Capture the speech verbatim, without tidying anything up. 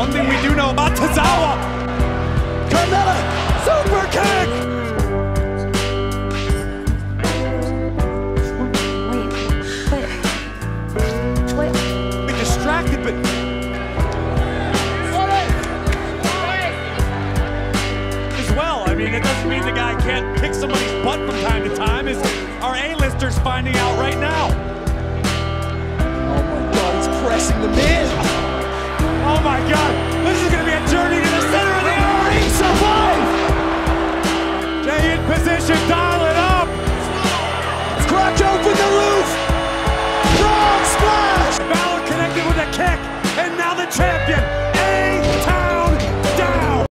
One thing we do know about Tozawa. Carmella, super kick! Wait, but, what? Be distracted, but... As well, I mean, it doesn't mean the guy can't kick somebody's butt from time to time, as our A-listers finding out right now. Oh my God, he's pressing the man. Oh my God.